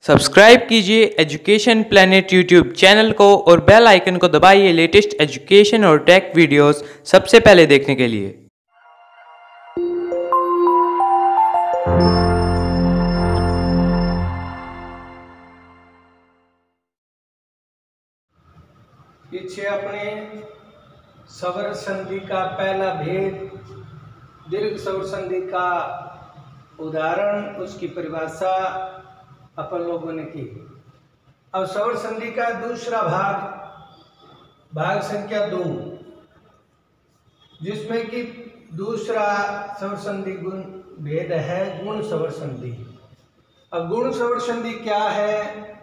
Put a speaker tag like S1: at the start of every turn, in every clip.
S1: Subscribe कीजिए education planet YouTube channel को और बेल आइकन को दबाइए लेटेस्ट एजुकेशन और टेक वीडियोस सबसे पहले देखने के लिए।
S2: पीछे अपने स्वर संधि का पहला भेद, दीर्घ स्वर संधि का उदाहरण, उसकी परिभाषा अपन लोगों ने की। अब स्वर संधि का दूसरा भाग संख्या 2, जिसमें कि दूसरा स्वर संधि गुण भेद है गुण स्वर संधि। अब गुण स्वर संधि क्या है,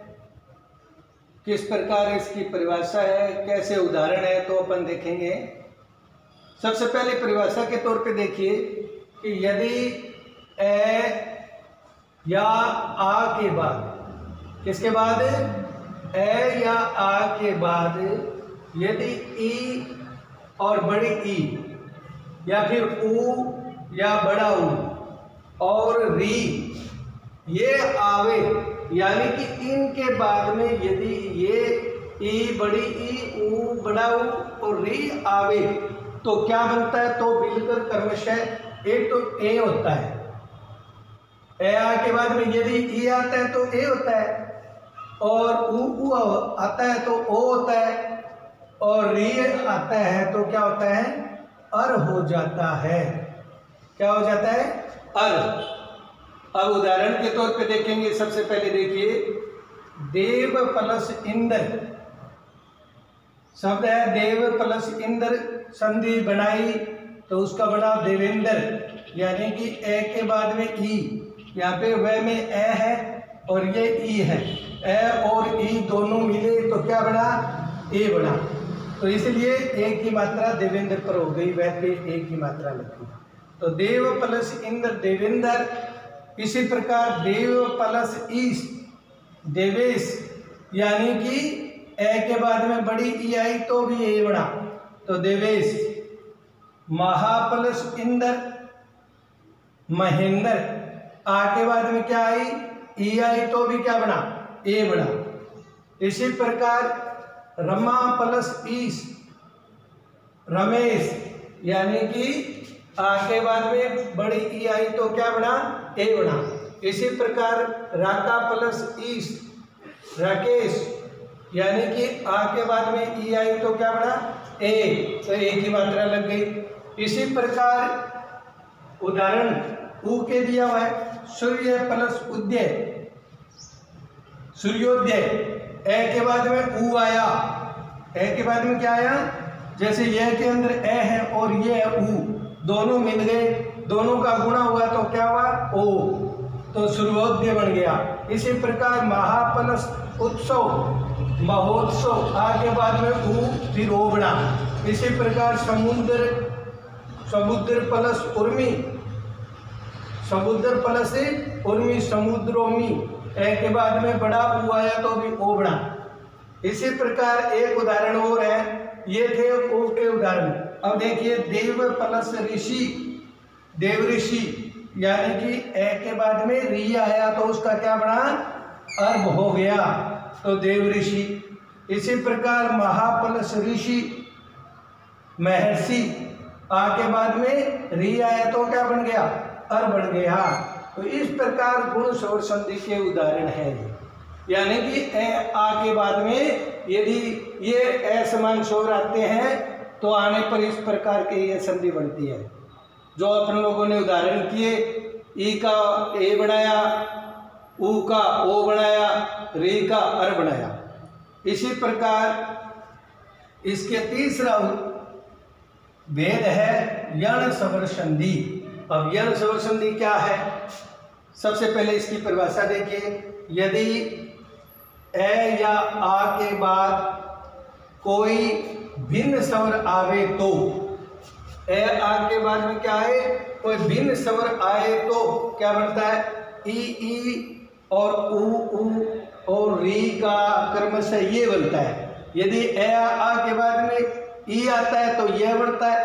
S2: किस प्रकार इसकी परिभाषा है, कैसे उदाहरण है, तो अपन देखेंगे। सबसे पहले परिभाषा के तौर पे देखिए कि यदि ए या आ के बाद, किसके बाद, ए या आ के बाद यदि ई और बड़ी ई या फिर ऊ या बड़ा ऊ और री ये आवे, यानी कि इनके बाद में यदि ये ई, बड़ी ई, ऊ, बड़ा ऊ और री आवे तो क्या बनता है, तो मिलकर क्रमशः एक तो ए होता है। ए आ के बाद में यदि ई आता है तो ए होता है, और ऊ आता है तो ओ होता है, और री आता है तो क्या होता है, अर हो जाता है। क्या हो जाता है, अर। अब उदाहरण के तौर पे देखेंगे। सबसे पहले देखिए, देव प्लस इंद्र शब्द है, देव प्लस इंद्र संधि बनाई तो उसका बना देवेंद्र, यानी कि ए के बाद में ई, यहाँ पे व में ए है और ये ई है, ए और ई दोनों मिले तो क्या बना, ए बना। तो इसलिए ए की मात्रा देवेंद्र पर हो गई, वह पे ए की मात्रा लगी, तो देव प्लस इंद्र देवेंद्र। इसी प्रकार देव प्लस ईश देवेश, यानी कि ए के बाद में बड़ी ई आई तो भी ए बना, तो देवेश। महा प्लस इंद्र महेंद्र, आ के बाद में क्या आई, ई आई तो भी क्या बना, ए बना। इसी प्रकार रमा प्लस ईश रमेश, यानी कि आ के बाद में बड़ी ई आई तो क्या बना, ए बना। इसी प्रकार राका प्लस ईश राकेश, यानी कि आ के बाद में ई आई तो क्या बना, ए, तो ए की मात्रा लग गई। इसी प्रकार उदाहरण ऊ के दिया हुआ है, सूर्य प्लस उदय सूर्योदय, ए के बाद में ऊ आया, ए के बाद में क्या आया, जैसे यह के अंदर ए है और ये ऊ दोनों मिल गए, दोनों का गुणा हुआ तो क्या हुआ, ओ, तो सूर्योदय बन गया। इसी प्रकार महा प्लस उत्सव महोत्सव, आगे बाद में ऊ फिर ओ बना। इसी प्रकार समुद्र प्लस उर्मी समुद्र प्लस उर्मी समुद्रोमी, ए के बाद में बड़ा ऊ आया तो भी ओ बना। इसी प्रकार एक उदाहरण और है, ये थे ओ के उदाहरण। अब देखिए देव प्लस ऋषि देव ऋषि, यानी कि ए के बाद में री आया तो उसका क्या बना, अर्भ हो गया, तो देव ऋषि। इसी प्रकार महा प्लस ऋषि महर्षि, आ के बाद में री आया तो क्या बन गया, अर बन गया। तो इस प्रकार गुण स्वर संधि के उदाहरण है, यानी कि ए आ के बाद में यदि ये असमान स्वर आते हैं तो आने पर इस प्रकार के ये संधि बनती है, जो अपन लोगों ने उदाहरण किए। ई का ए बनाया, ऊ का ओ बनाया, री का अर बनाया। इसी प्रकार इसके तीसरा भेद है यण स्वर संधि। अब यण स्वर संधि क्या है, सबसे पहले इसकी परिभाषा देखिए। यदि ए या आ के बाद कोई भिन्न स्वर आवे तो, ए आ के बाद में क्या है, कोई भिन्न स्वर आए तो क्या बनता है, ई और ऊ और री का क्रमशः ये बनता है। यदि ए आ के बाद में ई आता है तो यह बनता है,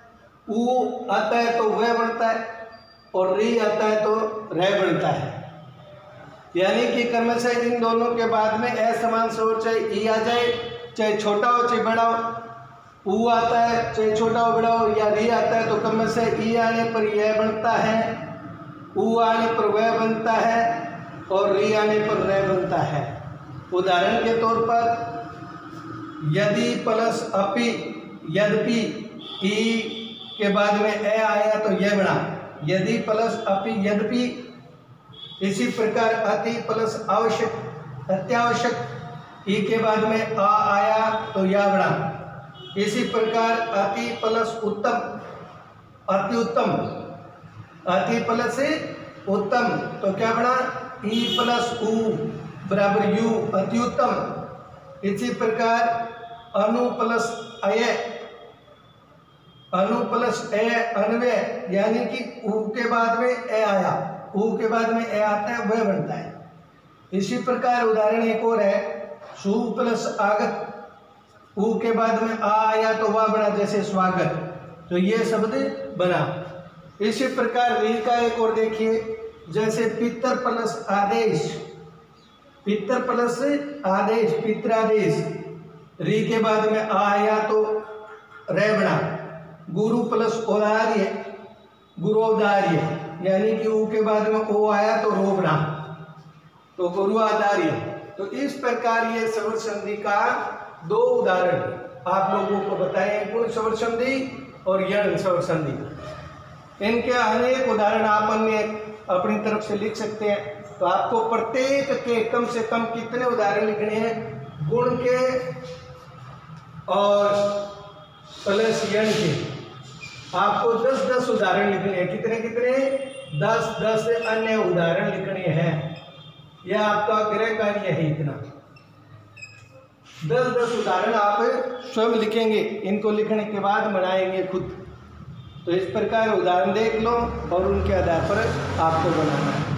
S2: ऊ आता है तो वह बनता है, और री आता है तो रह बनता है। यानी कि क्रमशः इन दोनों के बाद में असमान स्वर चाहे ई आ जाए, चाहे छोटा हो चाहे बड़ा हो, ऊ आता है चाहे छोटा हो बड़ा हो, या री आता है तो क्रमशः ई आने पर यह बनता है, ऊ आने पर वह बनता है, और री आने पर रह बनता है। उदाहरण के तौर पर यदि प्लस अपि, यद्यपि, ई के बाद में ए आया तो यह बना, यदि प्लस अपि यद्यपि। इसी प्रकार अति प्लस आवश्यक, अत्यावश्यक, ई के बाद में आ आया तो या बना। इसी प्रकार अति प्लस उत्तम, अति उत्तम, अति प्लस उत्तम तो क्या बना, ई प्लस ऊ बराबर यू, अति उत्तम। इसी प्रकार अनु प्लस अय, अनु प्लस ए अन्वय, यानी कि ऊ के बाद में ए आया, ऊ के बाद में ए आता है वह बनता है। इसी प्रकार उदाहरण एक और है, सु प्लस आगत, ऊ के बाद में आ आया तो वह बना, जैसे स्वागत, तो ये शब्द बना। इसी प्रकार री का एक और देखिए, जैसे पितर प्लस आदेश, पितर प्लस आदेश, पित्रादेश, री के बाद में आ आया तो रे बना। गुरु प्लस औदार्य, गुरुदार्य, यानी कि ऊ के बाद में ओ आया तो रो बना, तो गुरु आदार्य। तो इस प्रकार ये स्वर संधि का दो उदाहरण आप लोगों को बताए, गुण स्वर संधि और यण स्वर संधि। इनके अनेक उदाहरण आप अन्य अपनी तरफ से लिख सकते हैं। तो आपको प्रत्येक के कम से कम कितने उदाहरण लिखने हैं, गुण के और प्लस यण के, आपको 10-10 उदाहरण लिखने हैं। कितने कितने, 10-10 अन्य उदाहरण लिखने हैं। यह आपका गृह कार्य है। इतना 10-10 उदाहरण आप स्वयं लिखेंगे, इनको लिखने के बाद बनाएंगे खुद। तो इस प्रकार उदाहरण देख लो और उनके आधार पर आपको बनाना है।